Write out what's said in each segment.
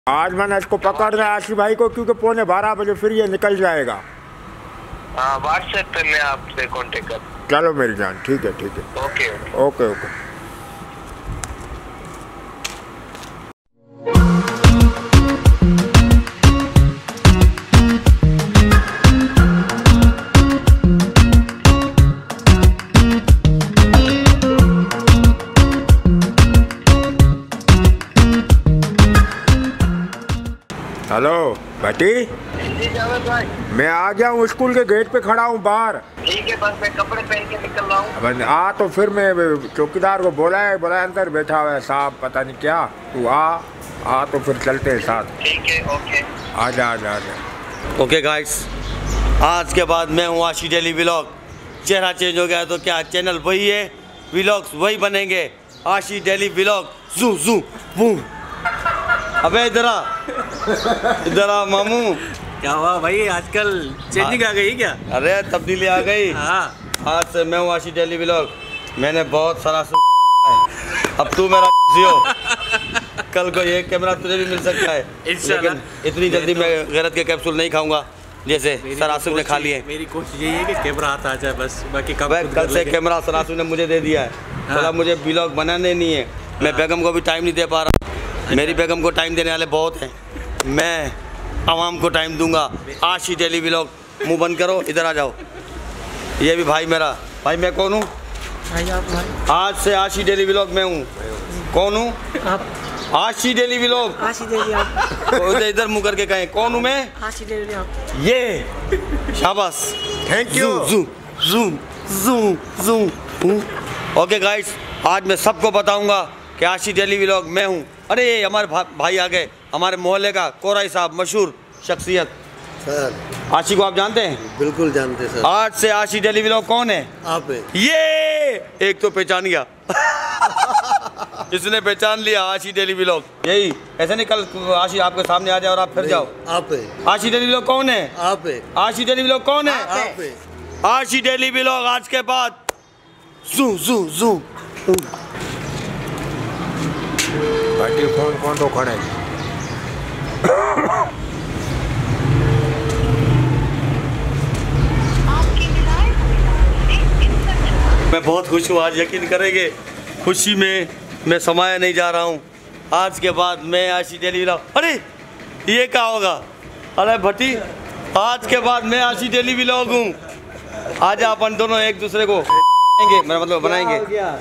आज मैंने इसको पकड़ना है आशी भाई को, क्योंकि 11:15 फिर ये निकल जाएगा। हाँ, व्हाट्सएप पे मैं आपसे कांटेक्ट कर। चलो मेरी जान, ठीक है ठीक है। Okay okay okay. Hello Bhatti, भाई मैं आ गया हूँ, स्कूल के गेट पे खड़ा हूँ बाहर। ठीक है, बस मैं कपड़े पहन के निकल रहा हूँ। आ तो फिर मैं चौकीदार को बोला है अंदर बैठा हुआ है साहब, पता नहीं क्या। तू आ तो फिर चलते हैं साथ। ठीक है, ओके। आजा। ओके गाइस, आज के बाद मैं हूँ आशी डेली व्लॉग। चेहरा चेंज हो गया तो क्या, चैनल वही है, व्लॉग्स वही बनेंगे। आशी डेली व्लॉग जू जू बू। अबे इधर आ मामू। क्या हुआ भाई, आजकल चेंजिंग आ गई क्या? अरे तब्दीली आ गई। हाँ, आज से मैं हूँ आशी डेली व्लॉग। मैंने बहुत सारा अब तू मेरा हो। कल को ये कैमरा तुझे भी मिल सकता है, लेकिन इतनी जल्दी मैं गैरत के कैप्सूल नहीं खाऊंगा जैसे सरासुम ने खा लिए। मेरी कोशिश यही है कि कैमरा हाथ आ जाए बस, बाकी कल से कैमरा सरासुम ने मुझे दे दिया है। बोला मुझे व्लॉग बनाने नहीं है। मैं बेगम को भी टाइम नहीं दे पा रहा। मेरी बेगम को टाइम देने वाले बहुत हैं, मैं आवाम को टाइम दूंगा। आशी डेली व्लॉग। मुंह बंद करो, इधर आ जाओ। ये भी भाई मेरा भाई। मैं कौन हूँ? आज से आशी डेली व्लॉग में हूँ। कौन हूँ? आशी डेली व्लॉग। आशी डेली आप इधर मुँह करके कहें कौन हूँ मैं? आशी डेली आप। ये शाबाश, थैंक यू। ओके गाइस, आज मैं सबको बताऊंगा कि आशी डेली व्लॉग मैं हूँ। अरे हमारे भाई आ गए, हमारे मोहल्ले का कोराई साहब, मशहूर शख्सियत। सर आशी को आप जानते हैं? बिल्कुल जानते सर। आज से आशी डेली व्लॉग कौन है? आप है। ये एक तो पहचान गया। इसने पहचान लिया आशी डेली व्लॉग। यही ऐसे नहीं, कल आशी आपके सामने आ जाए और आप फिर जाओ। आप है। आशी डेली व्लॉग कौन है? आप है। आशी डेली व्लॉग कौन है? आप है। आशी डेली व्लॉग आज के बाद जू जू जू। भट्टी कौन तो खड़े। मैं बहुत खुश हूँ आज, यकीन करेंगे खुशी में मैं समाया नहीं जा रहा हूँ। आज के बाद मैं आशी डेली व्लॉग। अरे ये क्या होगा? अरे भट्टी, आज के बाद मैं आशी डेली व्लॉग हूँ। आज अपन दोनों एक दूसरे को मेरा मतलब बनाएंगे।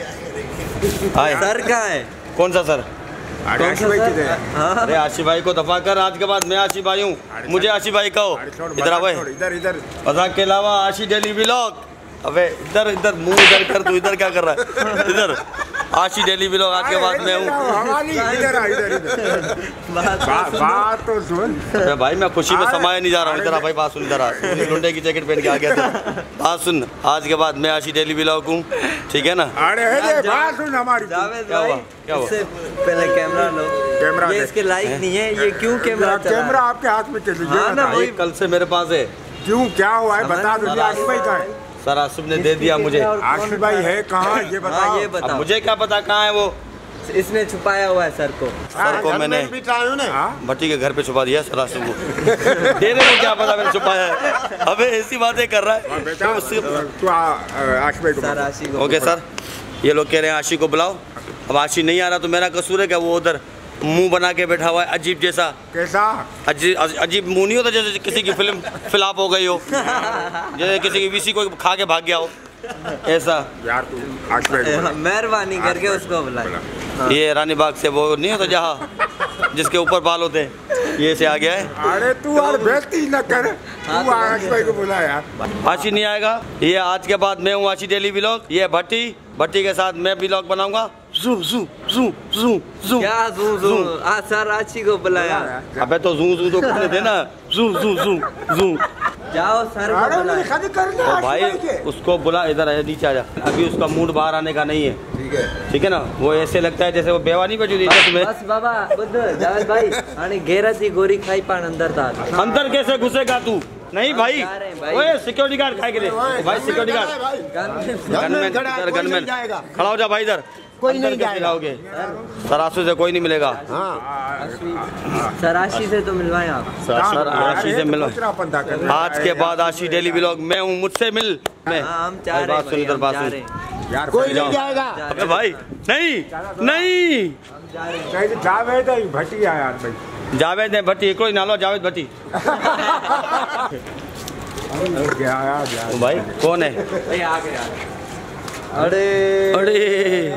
सर कहाँ है? कौन सा सर? अरे आशी भाई को दफा कर। आज के बाद मैं आशी भाई हूँ, मुझे आशी भाई कहो। इधर आओ, इधर मजाक के अलावा आशी डेली व्लॉग। अबे इधर मुंह इधर कर, तू इधर क्या कर रहा है? इधर आशी डेली व्लॉग आज के बाद मैं हूँ। बात तो सुन। अरे भाई मैं खुशी में समाया नहीं जा रहा हूँ। इधर आ भाई, बात सुन। इधर आ, लुंडे की जैकेट पहन के आ गया था। बात सुन, आज के बाद मैं आशी डेली व्लॉग हूँ, ठीक है ना? अरे बात सुन हमारी। क्या हुआ? पहले कैमरा लो। कैमरा ये इसके लायक नहीं है, ये क्यों कैमरा? कैमरा आपके हाथ में चल भाई कल से मेरे पास है। क्यों, क्या हुआ है बता दो। आशी भाई का है। सर आसिफ ने दे दिया मुझे। आशी भाई है कहाँ, ये बताओ। ये बताओ। मुझे क्या पता कहाँ है वो। इसने छुपाया हुआ है सर को। सर को मैंने भट्टी के घर पे छुपा दिया सर आसिफ को। तेरे को क्या पता मैंने छुपाया है? अबे ऐसी बातें कर रहा है। ओके सर, ये लोग कह रहे हैं आशी को बुलाओ। अब आशी नहीं आ रहा तो मेरा कसूर है क्या? वो उधर मुंह बना के बैठा हुआ है अजीब जैसा। कैसा अजीब मुंह नहीं होता जैसे किसी की फिल्म फ्लॉप हो गई हो, जैसे किसी की वीसी को खा के भाग गया हो, ऐसा। यार तू मेहरबानी करके उसको बुला। ये रानी बाग से वो नहीं होता जहाँ जिसके ऊपर बाल होते हैं, ये से आ गया है। अरे तू और बेइज्जती न कर, तू आशी भाई को बुला यार। आशी नहीं आएगा। ये आज के बाद मैं हूँ आशी डेली व्लॉग। ये भट्टी के साथ मैं व्लॉग बनाऊंगा। जू जू जू जू जू। क्या जू जू? सर आशी को बुलाया। अबे तो जू जू तो करने देना। जू जू जू जू। जाओ सर को बुलाओ। तो भाई उसको बुला, इधर आ, नीचे आ जा। अभी उसका मूड बाहर आने का नहीं है, ठीक है ना? वो ऐसे लगता है जैसे वो बेवा नहीं बची तुम्हें। बस बाबा बुद्ध जावेद भाई आने घेरा थी गोरी खाई पान अंदर था। अंदर कैसे घुसेगा तू? नहीं भाई, ओए सिक्योरिटी गार्ड खाए के लिए। भाई सिक्योरिटी गार्ड, गनमैन खड़ा हो जा भाई इधर। कोई नहीं जाएगा। जाओगे सरासू से कोई नहीं मिलेगा। हाँ सराशी से तो मिलवाएं आप। सर आशी से मिलो। दूसरा पंथा करना। आज के बाद आशी डेली व्लॉग मैं हूँ, मुझसे मिल। मैं हाँ, हम चाह रहे हैं बात सुन, भाई, इधर हम बात जा सुन। रहे हैं। यार कोई जाओ। नहीं जाएगा। अबे भाई नहीं नहीं कहीं जावेद है भट्टी आया यार भाई। जावेद है भट्टी, एक नालो जावेद भट्टी। क्या यार भाई कौन है? भाई आ गए, आ गए। अरे अरे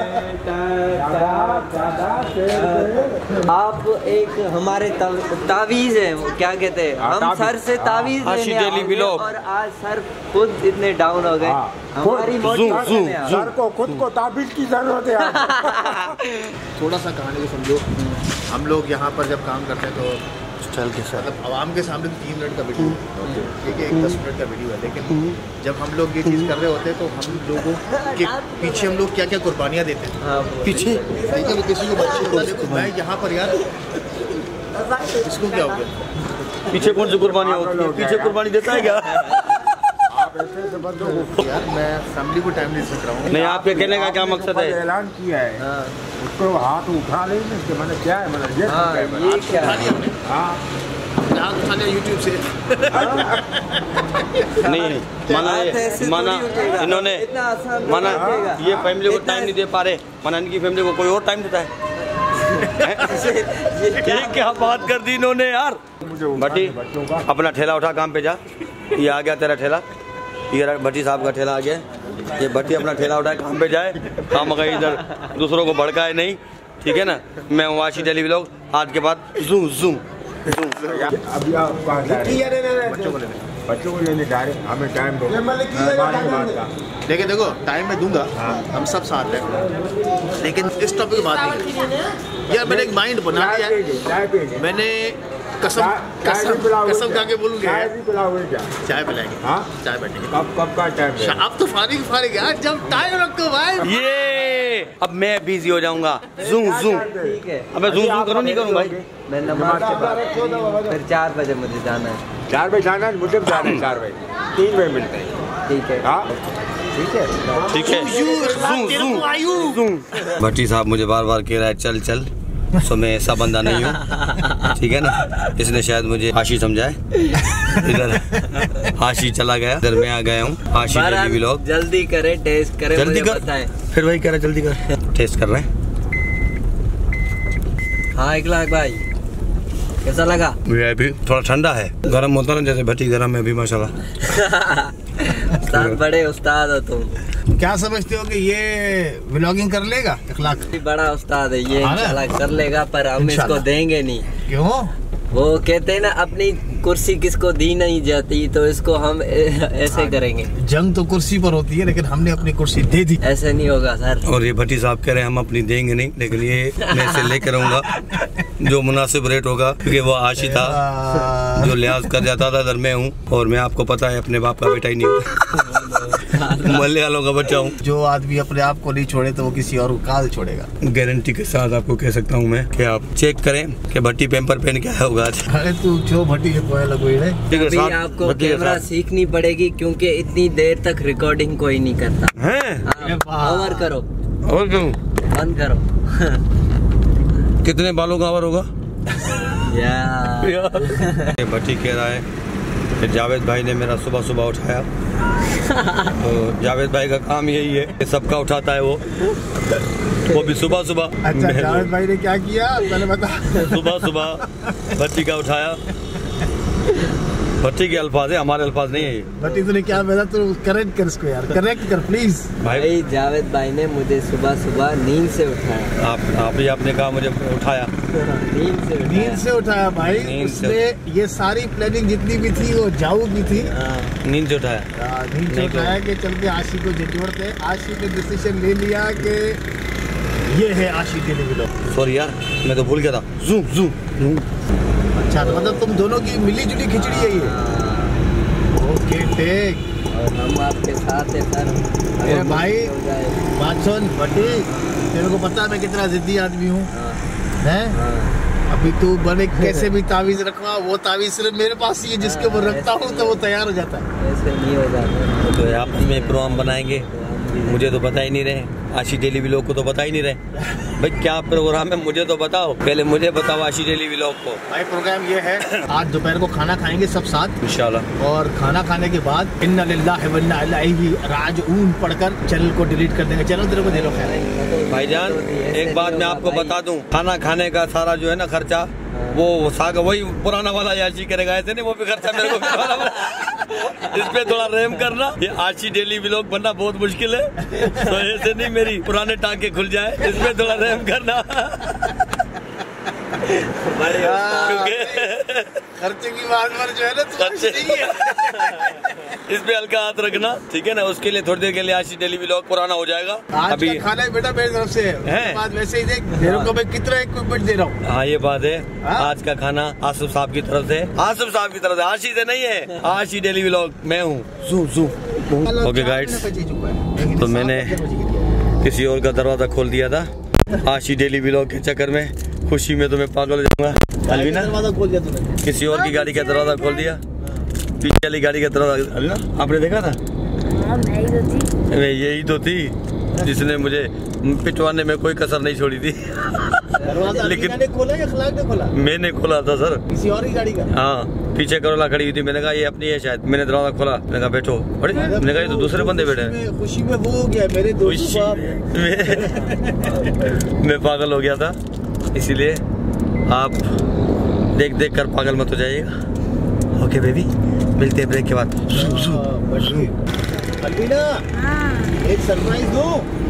आप एक हमारे तावीज है, वो क्या कहते हैं, हम सर से तावीज आशी लेने डेली आओगे व्लॉग। और आज सर खुद इतने डाउन हो गए। हमारी मोटिवेशन है आप। सर को खुद को ताबीज की जरूरत है। थोड़ा सा कहानी को समझो। हम लोग यहाँ पर जब काम करते हैं तो चल के सर मतलब आवाम के सामने 3 मिनट का वीडियो है, ठीक है, एक 10 मिनट का वीडियो है, लेकिन जब हम लोग ये चीज़ कर रहे होते हैं तो हम लोगों के पीछे हम लोग क्या क्या कुर्बानियाँ देते हैं। हाँ, पीछे ठीक है, वो किसी को बच्चे होता है, देखो मैं यहाँ पर यार इसको क्या हो गया, पीछे कौन सी कुर्बानी होती है? पीछे कुर्बानी देता है क्या? आप ऐसे से बंद हो। यार मैं फैमिली को टाइम नहीं सक रहा हूँ। नहीं, आपके कहने का क्या मकसद है? ऐलान किया है उसको हाथ उठा लेंगे इसके मैंने क्या है मतलब ये हाँ, क्या है? ये क्या है? हाँ यहाँ उठा लिया यूट्यूब से। नहीं माना इन्होंने इतना आसान तो माना नहीं होगा। ये फैमिली को इतना- टाइम नहीं दे पा रहे, माना इनकी फैमिली को कोई और टाइम देता है। ये क्या बात कर दी इन्होंने यार। भट्टी अपना ठेला उठा, काम पे जा। ये आ गया तेरा ठेला, ये भट्टी साहब का ठेला आ गया। ये भट्टी अपना ठेला उठाए, काम पे जाए, काम अगर इधर दूसरों को भड़काए नहीं, ठीक है ना। मैं हूँ आशी डेली व्लॉग। आज के बाद जूम जूम अभी आप कहाँ जा रहे हैं? बच्चों को लेने जा रहे हैं, हमें टाइम दो। देखिए देखो टाइम मैं दूंगा, हम सब साथ हैं, लेकिन इस टॉपिक की बात नहीं करेंगे। यार मैंने एक माइंड बना लिया है, मैंने कसम कसम खा के बोलूँगी चाय पिलाएंगे। हाँ चाय बैठेंगे। कब का टाइम है? अब तो फारिग यार, जब टाइम रखो भाई। ये अब मैं बिजी हो जाऊंगा। जूम जूम ठीक है, अबे जूम जूम करो, नहीं करूँ भाई। मैं नमाज के बाद फिर 4 बजे मुझे जाना है। 4 बजे जाना है, मुझे भी जाना है 4 बजे, 3 बजे मिलते हैं। ठीक है, हाँ ठीक है ठीक है। जूम जूम भट्टी साहब मुझे बार बार कह रहा है चल चल, सो मैं ऐसा बंदा नहीं हूँ, ठीक है ना। इसने शायद मुझे आशी समझाए, इधर आशी चला गया, इधर मैं आ गया हूँ। आशी डेली व्लॉग। जल्दी करे, टेस्ट करे, जल्दी मुझे कर, बताएं। फिर वही कह रहा जल्दी कर। टेस्ट कर रहे हैं। हाँ 1 लाख भाई, कैसा लगा? VIP थोड़ा ठंडा है, गर्म होता ना जैसे भट्टी गर्म है अभी माशाल्लाह। उस्ताद, बड़े उस्ताद हो तुम। क्या समझते हो कि ये व्लॉगिंग कर लेगा 1 लाख? बड़ा उस्ताद है ये, हाँ ना? इंशाल्लाह कर लेगा, पर हम इसको इंशाल्लाह। देंगे नहीं। क्यों? वो कहते हैं ना, अपनी कुर्सी किसको दी नहीं जाती, तो इसको हम ऐसे करेंगे। जंग तो कुर्सी पर होती है, लेकिन हमने अपनी कुर्सी दे दी। ऐसे नहीं होगा सर। और ये भट्टी साहब कह रहे हैं हम अपनी देंगे नहीं, लेकिन ये मैं इसे लेकर रहूंगा जो मुनासिब रेट होगा, क्योंकि वो आशी था जो लिहाज कर जाता था। इधर मैं हूँ, और मैं आपको पता है अपने बाप का बेटा ही नहीं हूँ, मोहल्ले वालों का बच्चा हूँ। जो आदमी अपने आप को नहीं छोड़े तो वो किसी और को काल छोड़ेगा। गारंटी के साथ आपको कह सकता हूँ मैं कि आप चेक करें कि भट्टी पेपर पेन क्या होगा आज। अरे तू जो भट्टी के पोया लगोई रे। अभी आपको कैमरा सीखनी पड़ेगी, क्योंकि इतनी देर तक रिकॉर्डिंग कोई नहीं करता। हैं? ओवर करो, और क्यों? बंद करो। कितने बालों का ओवर होगा? यार ये भट्टी कह रहा है कि जावेद भाई ने मेरा सुबह सुबह उठाया। तो जावेद भाई का काम यही है कि सबका उठाता है वो भी सुबह सुबह। अच्छा जावेद भाई ने क्या किया पहले बता। सुबह सुबह भट्टी का उठाया। भट्टी के अल्फाज है, हमारे अल्फाज नहीं है ये। भट्टी तूने क्या बोला, तू करेक्ट कर इसको यार, करेक्ट कर प्लीज। भाई जावेद भाई ने मुझे सुबह सुबह नींद से उठाया। आप ही आपने कहा मुझे उठाया। नींद से उठाया भाई। नींद से। उसने ये सारी प्लानिंग जितनी भी थी वो जाऊ की थी। नींद से उठाया। नींद से नहीं तो- उठाया कि चल के आशी को जोड़ते। आशी ने डिसीजन ले लिया कि ये है आशी के लिए। सॉरी यार, मैं तो भूल गया था। Zoom zoom. अच्छा तो मतलब तुम दोनों की मिली जुली खिचड़ी है ये। Okay take. और हम आपके साथ हैं सर। अरे भाई बात सुन भट्टी, तेरे को पता है मैं कितना जिद्दी आदमी हूँ, हैं? अभी तू बड़े कैसे भी तावीज रखवा, वो तावीज सिर्फ मेरे पास ही है, जिसके ऊपर रखता हूँ तो वो तैयार हो जाता है। ऐसे नहीं हो जाता। तो आपस में प्रोग्राम बनाएंगे, मुझे तो पता ही नहीं रहे। आशी डेली व्लॉग को तो बता ही नहीं रहे भाई, क्या प्रोग्राम है मुझे तो बताओ, पहले मुझे बताओ आशी डेली व्लॉग को। भाई प्रोग्राम ये है, आज दोपहर को खाना खाएंगे सब साथ इंशाल्लाह, और खाना खाने के बाद इन्ना लिल्लाहि व इन्ना इलैहि राजिऊन पढ़कर चैनल को डिलीट कर देंगे। चैनल तेरे को दे लो खैर। भाईजान एक बात मैं आपको बता दूं, खाना खाने का सारा जो है ना खर्चा वो सागा वही पुराना वाला याशी करेगा, ऐसे नहीं वो भी खर्चा मेरे को करवाना पड़ेगा। इस पे थोड़ा रहम करना, ये आशी डेली व्लॉग बनना बहुत मुश्किल है, तो ऐसे नहीं मेरी पुराने टांके खुल जाए, इस पे थोड़ा रहम करना। खर्चे की बात पर जो है ना खर्चे इस पे हल्का हाथ रखना, ठीक है ना। उसके लिए थोड़ी देर के लिए आशी डेली व्लॉग पुराना हो जाएगा। आज अभी का खाना है बेटा मेरी तरफ से है, बाद वैसे ही देख तेरे को मैं कितना इक्विपमेंट दे रहा हूँ। हाँ ये बात है, हाँ? आज का खाना आसिफ साहब की तरफ से, आसिफ साहब की तरफ से, आशी से नहीं है, आशी डेली व्लॉग मैं हूँ। ओके गाइड्स, तो मैंने किसी और का दरवाजा खोल दिया था आशी डेली व्लॉग के चक्कर में, खुशी में तो मैं पागल हो जाऊंगा। अलविना दरवाजा खोल दिया तूने, किसी और की गाड़ी का दरवाजा खोल दिया, पीछे वाली गाड़ी का दरवाजा। अलविना आपने देखा था? मैं यही तो थी जिसने मुझे पिटवाने में कोई कसर नहीं छोड़ी थी। लेकिन खोला या खलाक ने खोला? मैंने खोला था सर, किसी और की गाड़ी का। हाँ पीछे करोला खड़ी हुई थी, मैंने कहा ये अपनी है शायद, मैंने दरवाजा खोला, मैंने कहा बैठो, अरे मैंने कहा ये तो दूसरे बंदे बैठे हैं। खुशी में वो हो गया मेरे दोस्त मैं पागल हो गया था, इसीलिए आप देख देख कर पागल मत हो जाइएगा। ओके बेबी, मिलते हैं ब्रेक के बाद। अलविना एक सरप्राइज दो,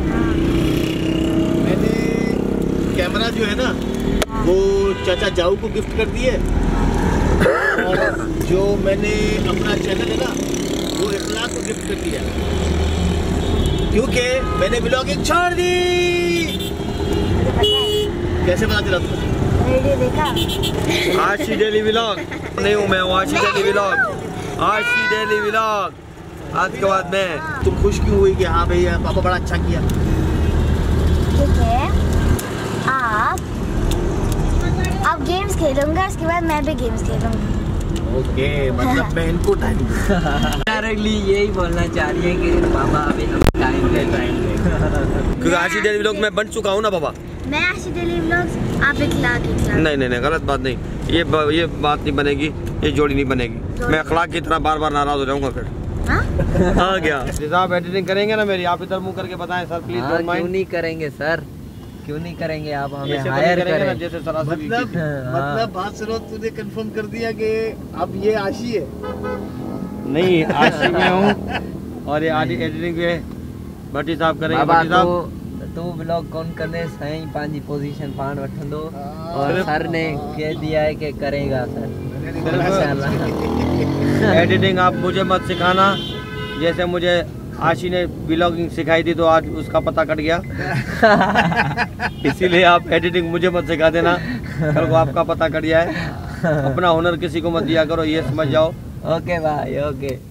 मैंने कैमरा जो है ना वो चाचा जाऊ को गिफ्ट कर दिए, और जो मैंने अपना चैनल है ना वो इखलाक को गिफ्ट कर दिया, क्योंकि मैंने ब्लॉगिंग छोड़ दी। कैसे पता चला तुम्हें? आशी डेली व्लॉग नहीं हूँ मैं, Ashi daily vlog, Ashi daily vlog. आज के बाद मैं तुम खुश क्यों हुई कि हाँ भैया पापा बड़ा अच्छा किया? ठीक है, आप गेम्स खेलूंगा, उसके बाद मैं भी गेम्स खेलूंगा। ओके, मतलब मैं इनको टाइम डायरेक्टली यही बोलना चाह रही है कि पापा अभी टाइम दे, क्योंकि आशी डेली व्लॉग मैं बन चुका हूँ ना पापा। मैं आशी डेली व्लॉग्स, आप इखलाक। नहीं गलत बात नहीं, ये बात नहीं बनेगी, ये जोड़ी नहीं बनेगी। मैं अखलाक की तरह बार बार नाराज हो जाऊंगा फिर। हाँ क्या आप एडिटिंग करेंगे ना मेरी, आप इधर मुंह करके बताएं सर प्लीज। क्यों नहीं करेंगे सर, क्यों नहीं करेंगे, आप हमें हायर करें। जैसे मतलब बात सुनो, तूने कंफर्म कर दिया कि अब ये आशी है? नहीं आशी में हूँ, और ये आदि एडिटिंग पे भट्टी साहब करेंगे। भट्टी साहब तो ब्लॉग कौन करने सही पांची पोजीशन पान वठंदो, और सर ने कह दिया है कि करेगा सर इंशाल्लाह। एडिटिंग आप मुझे मत सिखाना, जैसे मुझे आशी ने ब्लॉगिंग सिखाई थी तो आज उसका पता कट गया। इसीलिए आप एडिटिंग मुझे मत सिखा देना, कल को आपका पता कट गया है। अपना हुनर किसी को मत दिया करो, ये समझ जाओ। ओके भाई, ओके।